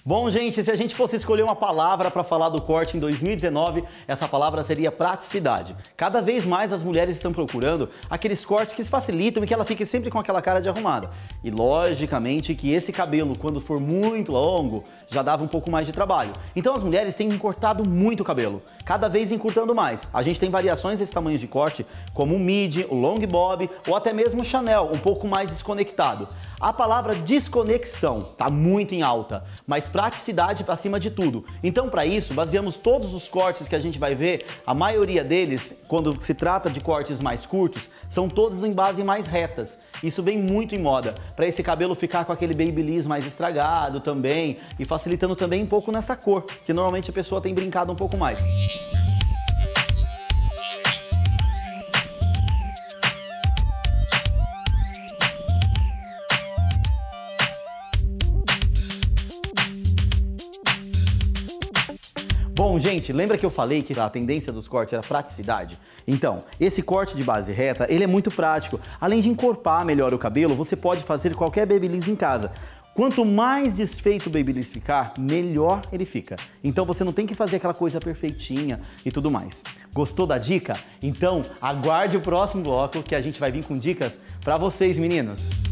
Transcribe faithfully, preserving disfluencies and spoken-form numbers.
Bom, gente, se a gente fosse escolher uma palavra para falar do corte em dois mil e dezenove, essa palavra seria praticidade. Cada vez mais as mulheres estão procurando aqueles cortes que facilitam e que ela fique sempre com aquela cara de arrumada. E logicamente que esse cabelo, quando for muito longo, já dava um pouco mais de trabalho. Então as mulheres têm encurtado muito o cabelo, cada vez encurtando mais. A gente tem variações desse tamanho de corte, como o midi, o long bob ou até mesmo o Chanel, um pouco mais desconectado. A palavra desconexão está muito em alta, mas praticidade acima de tudo. Então, para isso, baseamos todos os cortes que a gente vai ver, a maioria deles, quando se trata de cortes mais curtos, são todos em base mais retas. Isso vem muito em moda, para esse cabelo ficar com aquele babyliss mais estragado também, e facilitando também um pouco nessa cor, que normalmente a pessoa tem brincado um pouco mais. Bom, gente, lembra que eu falei que a tendência dos cortes era praticidade? Então, esse corte de base reta, ele é muito prático. Além de encorpar melhor o cabelo, você pode fazer qualquer babyliss em casa. Quanto mais desfeito o babyliss ficar, melhor ele fica. Então você não tem que fazer aquela coisa perfeitinha e tudo mais. Gostou da dica? Então aguarde o próximo bloco que a gente vai vir com dicas para vocês, meninos.